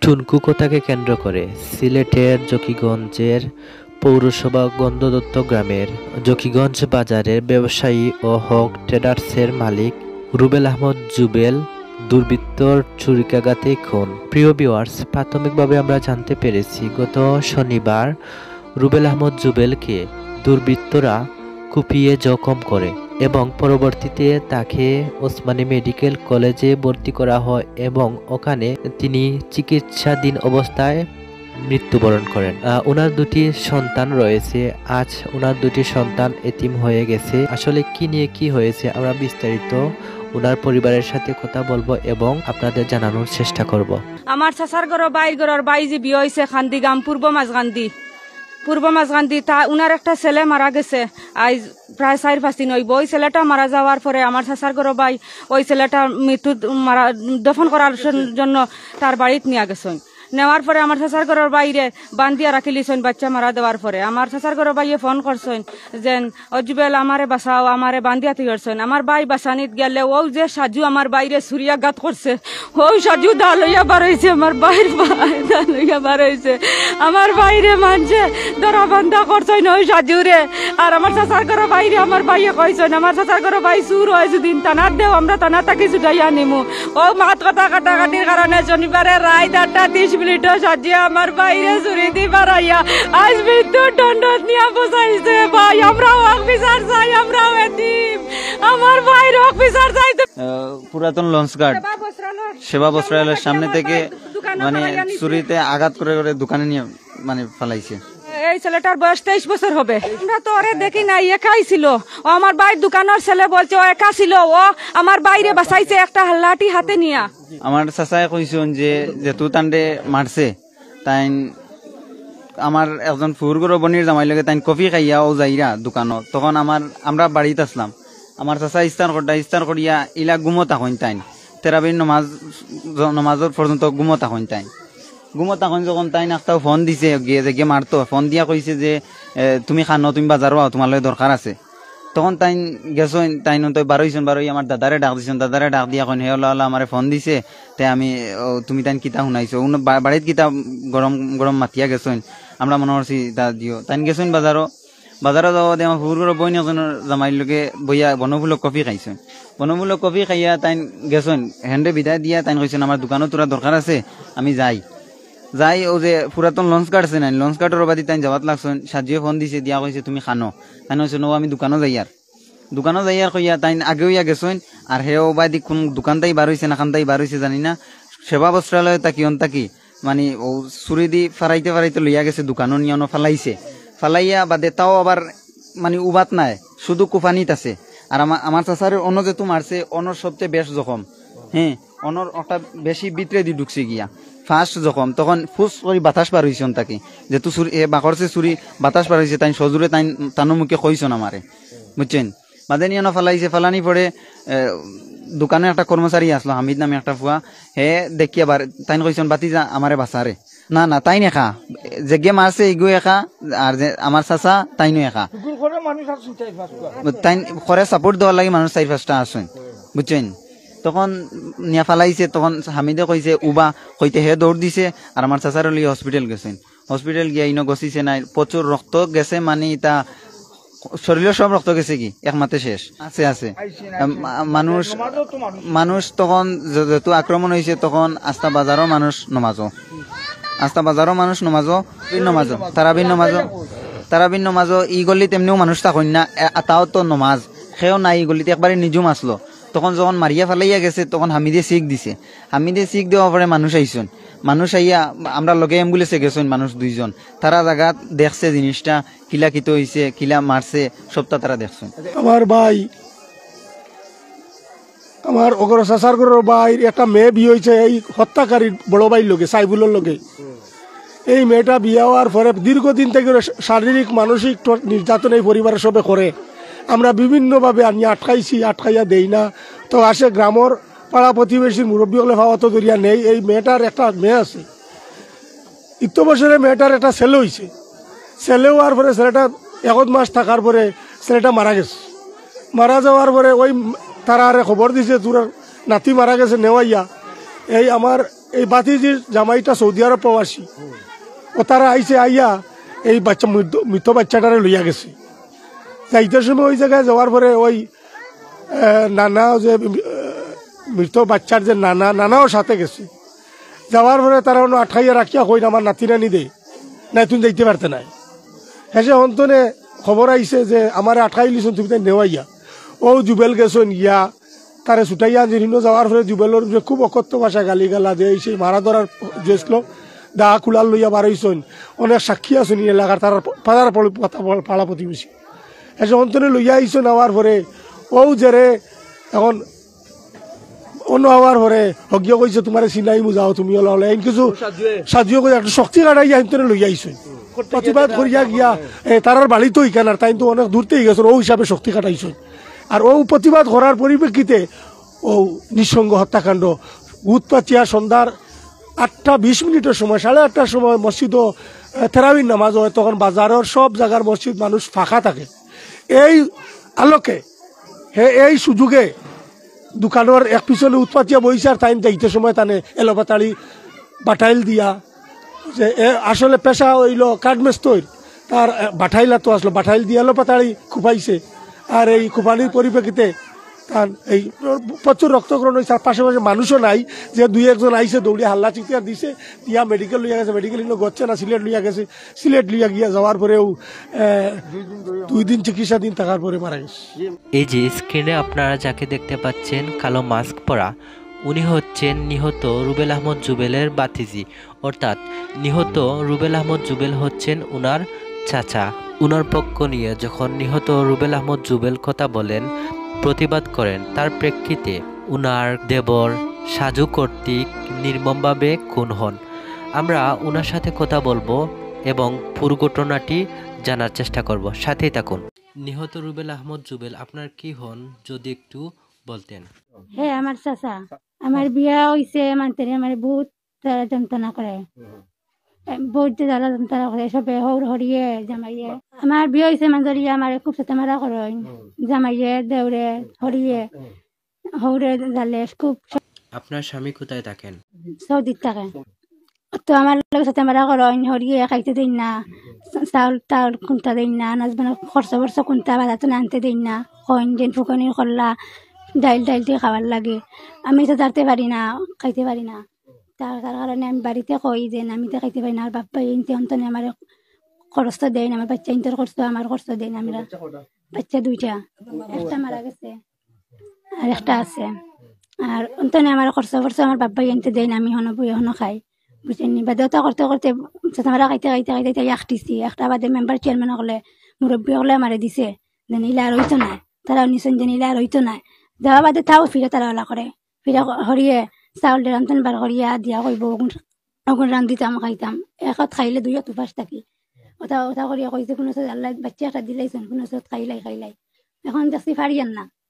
টুনকু কথাকে কেন্দ্র করে সিলেটের জকিগঞ্জের পৌরসভা গন্ধদত্ত গ্রামের জকিগঞ্জ বাজারের ব্যবসায়ী ও হক ট্রেডার্সের মালিক রুবেল আহমদ জুবেল দুর্বৃত্তর ছুরিকাঘাতে খুন। প্রিয় ভিউয়ার্স, প্রাথমিকভাবে আমরা জানতে পেরেছি গত শনিবার রুবেল আহমদ জুবেলকে দুর্বৃত্তরা কুপিয়ে জখম করে এবং পরবর্তীতে তাকে ওসমানী মেডিকেল কলেজে ভর্তি করা হয় এবং ওখানে তিনি চিকিৎসাধীন অবস্থায় মৃত্যুবরণ করেন। ওনার দুটি সন্তান রয়েছে। আজ ওনার দুটি সন্তান এতিম হয়ে গেছে। আসলে কি নিয়ে কি হয়েছে আমরা বিস্তারিত ওনার পরিবারের সাথে কথা বলবো এবং আপনাদের জানানোর চেষ্টা করব। আমার চাচার ঘর বাইর বাই যে বিয়ে হয়েছে খান্দিগাম পূর্ব মাঝগান্ধী তা উনার একটা ছেলে মারা গেছে আজ প্রায় 4-5 দিন হইব। ওই ছেলেটা মারা যাওয়ার পরে আমার চাচার ঘর বাই ওই ছেলেটা মৃত্যু দফন করার জন্য তার বাড়িতে নিয়ে গেছেন। নেওয়ার পরে আমার চাচার ঘরের বাইরে বান্ধিয়া রাখি লিছেন বাচ্চা মারা দেওয়ার পরে। আমার চাচার ঘরের বাইয়ে ফোন করছেন যে অজুবেল আমারে বাঁচাও, আমারে বান্ধিয়া তুইছেন। আমার বাই বাঁচানিত গেলে ও যে সাজু আমার বাইরে ছুরিয়াঘাত করছে, ও সাজু দা লইয়া বার হয়েছে, আমার বাইর দা লইয়া বার হয়েছে। আমার বাইরে মানছে ধরা বান্ধা করছেন ওই সাজুরে। আর আমার চাচার ঘরের বাইরে আমার বাইয়ে কইছেন আমার চাচার ঘরের বাই চুর হয় দিন টানার দেও, আমরা টানা তাকে ছুটাইয়া নিমু। ও মাত কথা কাটাকাটির কারণে শনিবারে রায় 8:30 সাজিয়ে আমার বাইরে চুরি দি বাড়াইয়া আজ মৃত্যুর দণ্ড নিয়ে বসাইছে। ভাই আমরাও অফিসার চাই, আমরাও এতিম, আমার ভাইয়ের অফিসার চাই। পুরাতন লঞ্চ গার্ড সেবা বস্ত্রালয়ের সামনে থেকে মানে চুরিতে আঘাত করে করে দোকানে নিয়ে মানে ফেলাইছে। এই ছেলেটার বয়স 23 বছর হবে। আমরা তো ওরে দেখি নাই, একাই ছিল। ও আমার ভাই দোকানের ছেলে বলছে ও একা ছিল, ও আমার বাইরে বাঁচাইছে একটা লাঠি হাতে নিয়া। আমার চাচাই কইছেন যে যেহেতু তান্ডে মারছে তাই আমার একজন ফুরগুড়ো বনির জামাই লগে তাই কফি খাইয়া ও যাইরা দোকানত। তখন আমরা বাড়িতে আসলাম। আমার চাচা ইস্তার করিয়া ইলা গুমত এখন তাই তেরাবির নমাজর পর্যন্ত গুমত এখন তাই যখন তাই নাস্তাও ফোন দিছে গিয়ে মারতো। ফোন দিয়া কইছে যে তুমি খানো, তুমি বাজারও তোমার লগে দরকার আছে। তখন তাই গেছো তাই বারোই আমার দাদারে ডাক দিছেন। দাদারে ডাক দিয়া কইন হে আমার ফোন দিছে তাই আমি তুমি তাই কিতা শুনাইছো বাড়িত কিতা গরম গরম মাতিয়া গেছেন। আমরা মনে করছি তা দিও তাই গেছেন বাজারও যাওয়া দিয়ে আমার ফুরগুড়ো বইন একজনের জামাইর লোকে বইয়া বনমূলক কফি খাইছেন। বনমূলক কফি খাইয়া তাই গেছেন হেন্ডে বিদায় দিয়া তাই কইছেন আমার দোকানও তোরা দরকার আছে, আমি যাই ও যে পুরাতন লঞ্চ গার্ড আছে না, লঞ্চ গার্ডের বাদি তাই যাওয়াত লাগছেন। সাজিয়ে ফোন দিছে দিয়া কইছে তুমি খানো। তাই কইছে নো আমি দোকানও যাইয়ার কইয়া তাই আগেও ইয়া গেছেন। আর হেও বাদি কোন দোকান তাই বার হয়েছে না খান তাই বার হয়েছে জানি না। সেবা বস্ত্রালয় তাকি মানে ও চুরি দি ফারাইতে লইয়া গেছে দোকানও নিয়ে ফালাইয়া বাদে তাও আবার মানে উবাত নাই, শুধু কুফানিত আছে। আর আমার চাচারের অন্য যেহেতু মারছে অনর সবচেয়ে বেশ জখম। হ্যাঁ, অনর একটা বেশি ভিতরে দি ঢুকছে গিয়া ফার্স্ট যখন তখন ফুস করে বাতাস পার হয়েছে তাকে যেহেতু বাকরছে চুরি বাতাস পার হয়েছে তাই সজুরে তাই তানো মুখে কইছ না মারে বুঝছেন। বাদে নিয়ে ফালাইছে, ফালানি পরে দোকানে একটা কর্মচারী আসলো হামিদ নামে একটা ফুয়া। হে দেখিয়া তাই কইছেন বাতি যা আমারে বাঁচারে। না তাই নেখা যে মারছে এগু একা আর যে আমার চাচা তাইনো একা তাই খরে সাপোর্ট দেওয়ার লাগে মানুষ 4-5টা আসেন বুঝছেন। তখন নিয়া ফালাইছে, তখন হামিদে কইছে উবা কইতে হে দৌড় দিছে আর আমার চাচার লিয়ে হসপিটাল গেছেন। হসপিটাল গিয়া ইনো গছিছে নাই, প্রচুর রক্ত গেছে, মানে তা শরীরের সব রক্ত গেছে কি একমাত্র শেষ আছে মানুষ তখন যেহেতু আক্রমণ হয়েছে তখন আস্থা বাজারও মানুষ নমাজো তারাবিন নমাজো ই গলি তেমনিও মানুষ থাকুন না, তাও তো নমাজ সেও নাই ই গলিতে একবারে নিজুম আসলো। তখন যখন মারিয়া ফেলাইয়া গেছে তখন হামিদে শিখ দিছে। হামিদে শিখ দেওয়ার পরে মানুষ আইয়া আমরা লগে অ্যাম্বুলেন্সে গেছেন মানুষ 2জন। তারা জায়গাত দেখছে জিনিসটা কিলা কিতো হয়েছে, কিলা মারছে সবটা তারা দেখছেন। আমার ভাই আমার অগর চাচার ঘরের ভাই একটা মেয়ে বিয়ে হয়েছে এই হত্যাকারীর বড় ভাইয়ের লগে সাইবুলের লগে। এই মেয়েটা বিয়ে হওয়ার পরে দীর্ঘদিন থেকে শারীরিক মানসিক নির্যাতন এই পরিবারের সবে করে। আমরা বিভিন্নভাবে আনি আটকাইয়া দেই না। তো আসে গ্রামের পাড়া প্রতিবেশীর মুরব্বী হলে ভাবা তো দরিয়া নেই। এই মেয়েটার একটা মেয়ে আছে, 1 বছরে মেয়েটার একটা ছেলে হয়েছে। ছেলে হওয়ার পরে ছেলেটা 1 মাস থাকার পরে ছেলেটা মারা গেছে। মারা যাওয়ার পরে ওই তারা খবর দিছে তোর নাতি মারা গেছে নেওয়াইয়া। এই আমার এই বাতিজির জামাইটা সৌদি আরব প্রবাসী, ও তারা আইছে আইয়া এই বাচ্চা মৃত বাচ্চাটারে লইয়া গেছে। যাইতে সময় ওই জায়গায় যাওয়ার পরে ওই নানা যে মৃত বাচ্চার যে নানাও সাথে গেছে। যাওয়ার পরে তারা অন্য আঠাইয়া রাখিয়া কই আমার নাতি নানি দে নাই, তুমি যাইতে পারতে নাই। হেসে অন্তনে খবর আইছে যে আমার আঠাই লিছুন, তুমি তাই নেওয়াইয়া। ও জুবেল গেছন ইয়া তারে ছুটাইয়া জিনিনো যাওয়ার পরে জুবেলের যে খুব অকথ্য ভাষা গালি গালা যে সেই মারা ধরার যেছিল দা কুলাল লইয়া বারইছন। অনেক সাক্ষী আছেন এলাকার, তার পাড়া প্রতিবেশী। হেসে অন্তনে লইয়া আইস নেওয়ার পরে ও জেরে এখন অন্য হওয়ার পরে হগিয়া কইছে তোমার চিনাই মুজাও তুমি ওলা এন কিছু সাজিও করে একটা শক্তি কাটাইয়া অন্তনে লইয়া আইস। প্রতিবাদ করিয়া গিয়া তারার বাড়িতে ইকান, আর তাই তো অনেক দূরতেই গেছেন, ও হিসাবে শক্তি কাটাইছ। আর ও প্রতিবাদ করার পরিপ্রেক্ষিতে ও নিঃসঙ্গ হত্যাকাণ্ড উৎপাচিয়া সন্ধ্যার 8:20 সময়, 8:30টার সময় মসজিদ তেরাবির নামাজ হয়, তখন বাজারের সব জায়গার মসজিদ মানুষ ফাঁকা থাকে। এই আলোকে এই সুযোগে দোকানের এক পিছনে উৎপাতিয়া বইছে, আর তাই যাইতে সময় তানে এলোপাতাড়ি বাটাইল দিয়া যে আসলে পেশা হইল কাঠমেস্তৈর, তার বাঠাইলা তো আসলো বাঠাইল দিয়ে এলোপাতাড়ি খুপাইছে। আর এই খুপানির পরিপ্রেক্ষিতে তার এই প্রচুর রক্তকরণ হয়েছে। আর পাশাপাশি মানুষও নাই যে 2-1 আইসে দৌড়িয়ে হাল্লা চিৎকার দিছে, দিয়া মেডিকেল লইয়া গেছে, মেডিকেল গচ্ছে না, সিলেট লইয়া গেছে। সিলেট লইয়া গিয়া যাওয়ার পরেও 2 দিন চিকিৎসাধীন থাকার পরে মারা গেছে। এই যে স্ক্রিনে আপনারা যাকে দেখতে পাচ্ছেন কালো মাস্ক পরা, উনি হচ্ছেন নিহত রুবেল আহমদ জুবেলের বাতিজি, অর্থাৎ নিহত রুবেল আহমদ জুবেল হচ্ছেন উনার চাচা। উনার পক্ষ নিয়ে যখন নিহত রুবেল আহমদ জুবেল কথা বলেন, প্রতিবাদ করেন, তার প্রেক্ষিতে উনার দেবর সাজু কর্তৃক নির্মমভাবে খুন হন। আমরা উনার সাথে কথা বলবো এবং পুরো ঘটনাটি জানার চেষ্টা করব, সাথেই থাকুন। নিহত রুবেল আহমদ জুবেল আপনার কি হন যদি একটু বলতেন? হ্যাঁ, আমার চাচা। আমার বিয়া হইছে মানতে আমার বহুত জ্বালা যন্ত্রণা করে, বহুত জ্বালা যন্ত্রণা করে সবে হৌর হরিয়ে জামাইয়ে। আমার বিয়া হইছে মানজরিয়ে আমার খুব সাথে মারা করেন, জামাইয়ে দেউরে হরিয়ে হৌরে জালে খুব। আপনার স্বামী কোথায় থাকেন? সৌদিত থাকে। তো আমার লোকের সাথে মারা করেন, হরিয়ে খাইতে দিন না, চাউল টাউল কুন্তা দিন না, আনাজ মানে খরচ কুন্তা বাজাতে আনতে দিন না, কইন দিন ফুকনির করলা ডাইল দিয়ে খাবার লাগে। আমি তো জানতে পারি না, খাইতে পারি না। তার কারণে আমি বাড়িতে কই যে আমি তো খাইতে পারি না। আর বাপ্পা ইনতে অন্তনে আমার খরচ তো দেয় না, আমার বাচ্চা ইন্টার খরচ আমার খরচ দেয় না। আমরা বাচ্চা 2টা, একটা মারা গেছে আর একটা আছে। আর অন্তনে আমার খরচ আমার বাপ্পা ইনতে দেয় না, আমি হনো বই হনো খাই, বুঝছেন। বা দেউতা করতে করতে আমরা খাইতে আঁকটিছি। একটা বাদে মেম্বার চেয়ারম্যান হলে মুরব্বী হলে আমারে দিছে যে নিলে আর হইতো না, তারাও নিছেন যে নিলে আর হইতো না। দেওয়া বাদে তাও ফিরে তারা ওলা করে, ফিরে হরিয়ে চাউল রান্ধন বার করিয়া দিয়া কইব অগুন রান্ধিতাম খাইতাম। এখত খাইলে 2 উপাস থাকি। ওটা করিয়া কইছে কোনো আল্লাহ বাচ্চা একটা দিলাইছেন, কোনো খাইলাই। এখন দেখছি পারিয়ান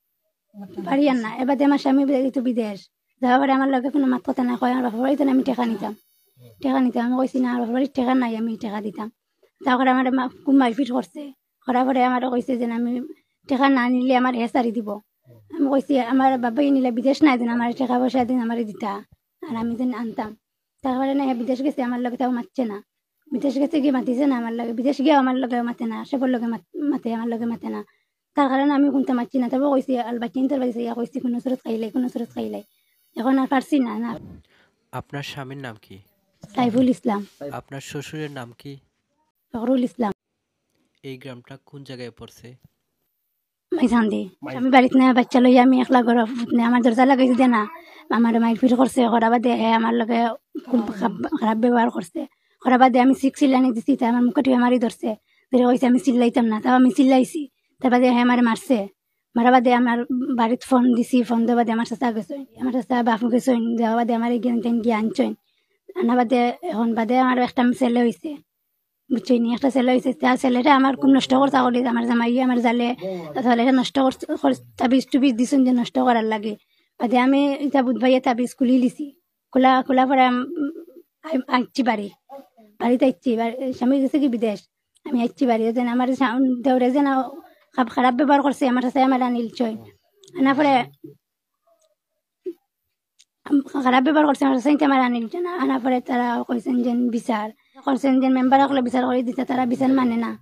না। এবারে আমার স্বামী তো বিদেশ যাওয়া পরে আমার লগে কোনো মাত কথা না কয়। আমার বাপা বাড়িতে আমি টেকা নিতাম। আমি কইছি না, আমার বাপা বাড়ির টেকা নাই, আমি টেকা দিতাম। তারপরে আমার খুব মারপিট করছে, করার পরে আমার কইছে যে আমি টেকা না নিলে আমার সারি দিব। আমি কইছি আমার বাবাই নিলে বিদেশ নাই দিন, আমার টাকা পয়সা দিন আমার দিতা, আর আমি দিন আনতাম। তারপরে না বিদেশ গেছে, আমার লগে তাও মাতছে না। বিদেশ গেছে গিয়ে মাতিছে না আমার লগে, বিদেশ গিয়ে আমার লগে মাতে না, সবর লগে মাতে, আমার লগে মাতে না। তার কারণে আমি কোনটা মাতছি না। তারপর কইছি বাচ্চা ইন্টার বাড়িছে, কইছি কোনো সুরত খাইলাই। এখন আর পারছি না। আপনার স্বামীর নাম কি? সাইফুল ইসলাম। আপনার শ্বশুরের নাম কি? ফখরুল ইসলাম। এই গ্রামটা কোন জায়গায় পড়ছে? মাইঝান্দি। আমি বাড়িতে না, বাচ্চা লইয়া আমি একলা ঘর আমার দরজা লাগাইছি দে না, আমার মাইরপিট করছে। বাদে আমার লগে খারাপ ব্যবহার করছে। বাদে আমি চিল্লানি দিছি, তাই আমার মুখে মারি ধরছে, ধরে কইছে আমি চিল্লাইতাম না, তাও আমি চিল্লাইছি। তার বাদে আমার মারছে। মারা বাদে আমার বাড়িতে ফোন দিছি, ফোন দেওয়া বাদে আমার চাচা গেছেন, আমার চাচা বাপু গেছেন, দেওয়া বাদে আমার গিয়ে আনছেন। আনা বাদে এখন বাদে আমার একটা ছেলে হয়েছে, বুঝছি একটা ছেলে হয়েছে। তার ছেলেটা আমার খুব নষ্ট করতে করি, আমার জামাই আমার জালে ছেলেটা নষ্ট তাবিজ টুবিজ দিছেন যে নষ্ট করার লাগে। বাদে আমি এটা বুধবাইয়ে তাবিজ খুলি লিছি, খোলা পরে আসছি বাড়িতে আসছি। স্বামী গেছে কি বিদেশ, আমি আসছি বাড়ি। যেন আমার দেওরে যেন খারাপ ব্যবহার করছে, আমার সাথে আমার আনিল চয়। আনা পরে খারাপ ব্যবহার করছে আমার চাইতে আমার আনিল না আনার পরে তারা কইছেন যে বিচার করছেন যে মেম্বার হলে বিচার করে দিতে তারা বিচার মানে না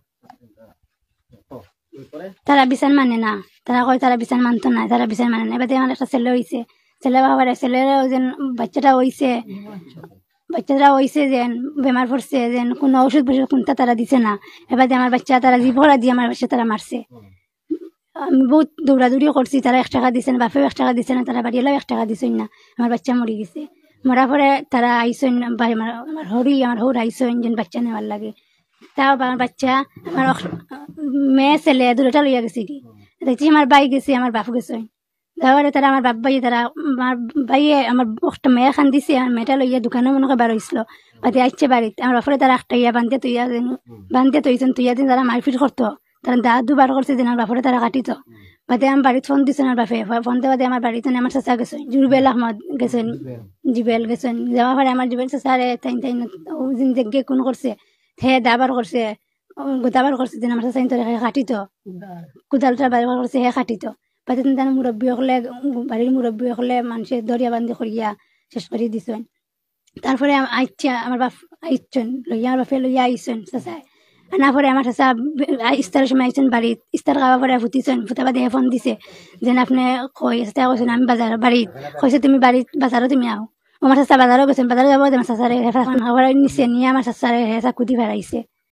তারা বিচার মানে না তারা কয় তারা বিচার মানতো না তারা বিচার মানে না এবার আমার একটা ছেলে হয়েছে ছেলে বাবার ছেলেরা যেন বাচ্চাটা হয়েছে যেন বেমার পড়ছে যেন কোনো ওষুধ বসুধ কোনটা তারা দিছে না এবার আমার বাচ্চা তারা জীবরা দিয়ে আমার বাচ্চা তারা মারছে আমি বহুত দৌড়াদৌড়ি করছি তারা 1 টাকা দিছে না বাপেও 1 টাকা দিছে না তারা বাড়িয়েও 1 টাকা দিছেন না আমার বাচ্চা মরে গেছে মরার পরে তারা আইসেন আমার হৌর আইসেন যেন বাচ্চা নেওয়ার লাগে তাও আমার বাচ্চা আমার মেয়ে ছেলে দুটা লইয়া গেছে কি দেখছি আমার বাই গেছে আমার বাপ গেছে যাওয়ারে তারা আমার বাপ ভাই তারা আমার ভাইয়ে আমার একটা মেয়ে খান দিছে আমার মেয়েটা লইয়া দোকানে মনে করে বার হয়েছিল বাদে আসছে বাড়িতে আমার বাপরে তারা একটা ইয়া বান্ধিয়ে তৈছেন তুইয়া দিন তারা মারপিট করতো তারা দুবার করছে দিন আমার বাপরে তারা কাটিত বাদে আমার বাড়িতে ফোন দিছেন আমার বাপে ফোন দেওয়া দিয়ে আমার বাড়িতে আমার চাচা গেছেন জুরবেল আহমদ গেছেন জিবেল গেছেন যাওয়ার পরে আমার জুবেল চাচারে তাই জিন্দগি কোন করছে হে দাবার করছে গোদাবার করছে দিন আমার চাচা তোর কাটিত কোদালটা বার করছে হে কাটিত বাদে তার মুরব্বী হলে বাড়ির মুরব্বী হলে মানুষের দরিয়া বান্ধি করিয়া শেষ করে দিছেন তারপরে আইচ্ছা আমার বাপ আইছেন লইয়া আমার বাপে লইয়া আইছেন চাচায় আনা পরে আমার চাচা ইস্তারের সময় আইছেন বাড়িত ইস্তার খাওয়া পরে ফুটিছেন ফুটা বাদে ফোন দিছে যেন আপনি চাচা কৈছেন আমি বাড়িত কৈছে তুমি বাজারও তুমি আও আমার চাচা বাজারও গেছেন বাজারে যাবো আমার চাচারে নিচে নিয়ে আমার চাচারে চাকু দি ফেরাইছে